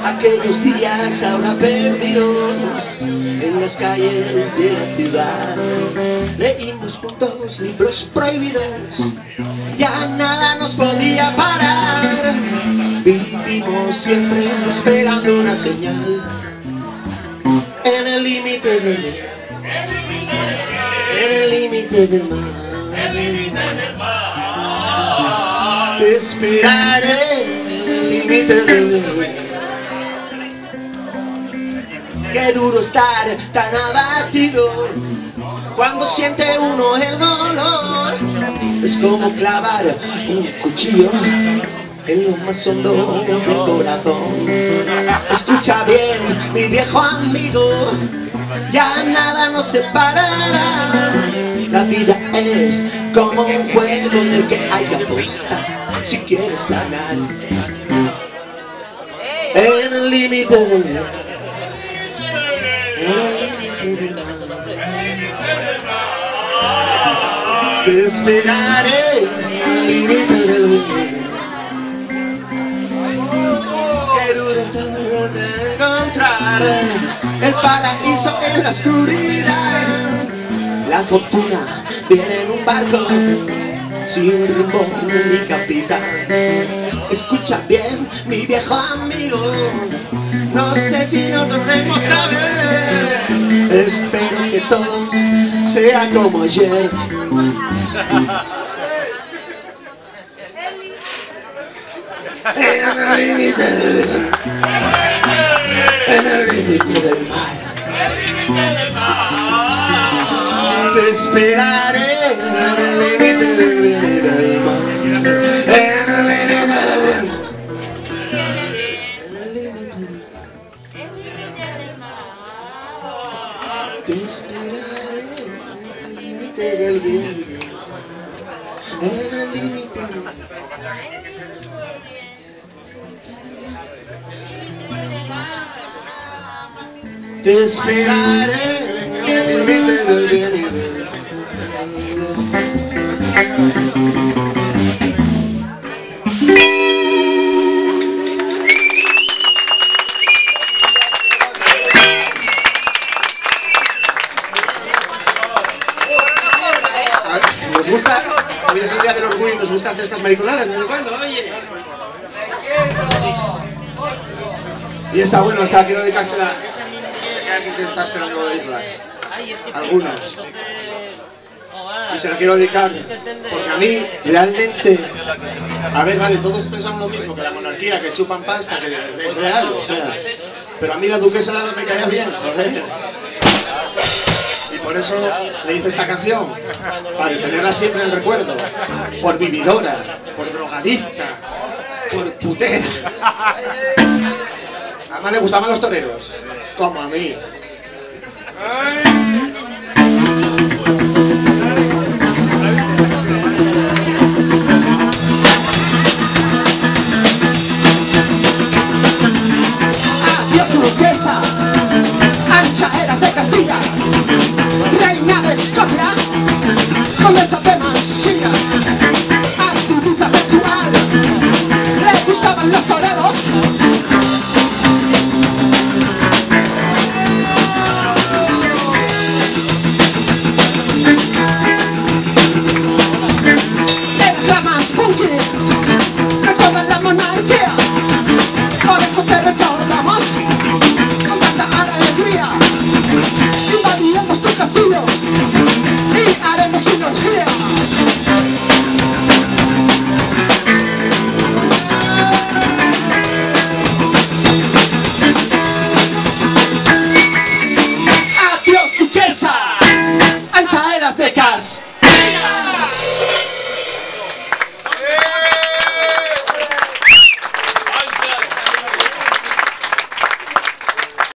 aquellos días ahora perdidos en las calles de la ciudad. Leímos juntos libros prohibidos, ya nada nos podía parar. Vivimos siempre esperando una señal en el límite del mar. Te esperaré en el límite del mar. Qué duro estar tan abatido cuando siente uno el dolor. Es como clavar un cuchillo en lo más hondo del corazón. Escucha bien, mi viejo amigo, ya nada nos separará. La vida es como un juego en el que hay que apostar si quieres ganar. En el límite del mar, en el límite del mar, te esperaré en el límite del mar. Qué duro de encontrar el paraíso en la oscuridad. La fortuna viene en un barco sin rumbo ni capitán. Escucha bien, mi viejo amigo, no sé si nos volvemos a ver. Espero que todo sea como ayer. En el límite del mar, en el límite del mar, te esperaré en el límite del mar, en el límite del mar, en el límite del mar, te esperaré en el límite del bien, en el límite del mar. Te esperaré en el límite del bien y del Nos gusta, hoy es el día del orgullo y nos gusta hacer estas mariconadas de vez en cuando, oye. Y está bueno, quiero dedicársela a alguien que está esperando oírla. Algunos. Y se lo quiero dedicar porque a mí, realmente, a ver, vale, todos pensamos lo mismo, que la monarquía, que chupan pasta, que es real, o sea, pero a mí la duquesa no me caía bien, joder. Y por eso le hice esta canción, para tenerla siempre en el recuerdo, por vividora, por drogadicta, por putera. Además le gustaban los toreros, como a mí.